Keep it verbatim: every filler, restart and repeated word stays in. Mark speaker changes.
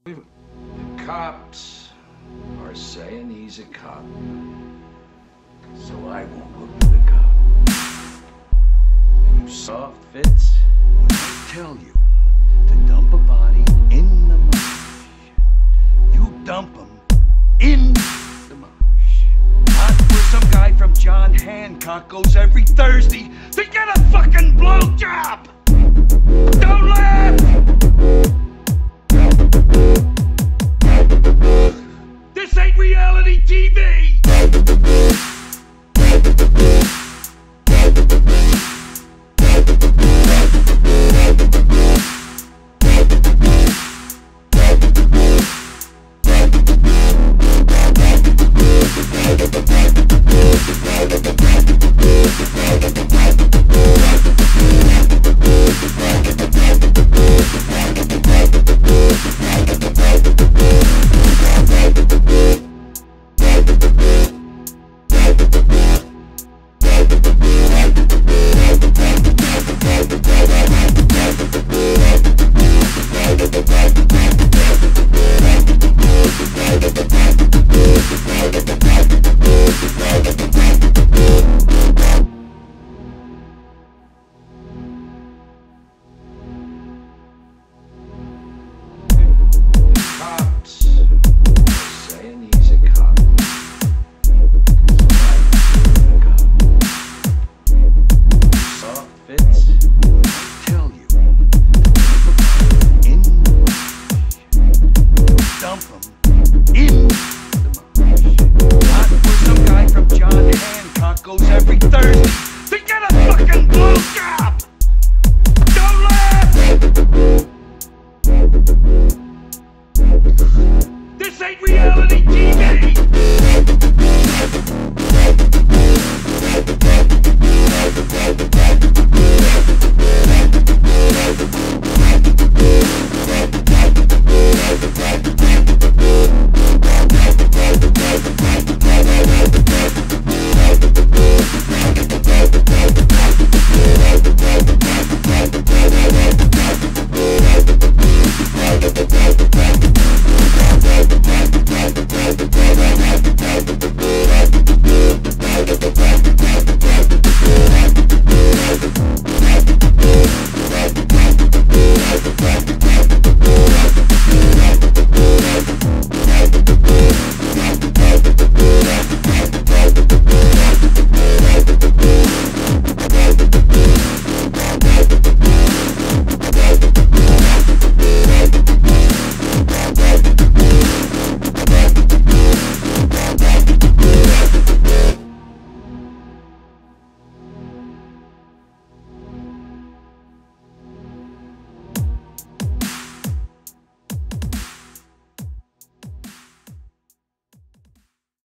Speaker 1: The cops are saying he's a cop, so I won't look for the cop. You soft fits when I tell you to dump a body in the marsh. You dump him in the marsh. Not where some guy from John Hancock goes every Thursday to get a fucking blowjob. Don't laugh! This ain't reality T V! Goes every Thursday to get a fucking blowjob! Don't laugh! This ain't reality T V!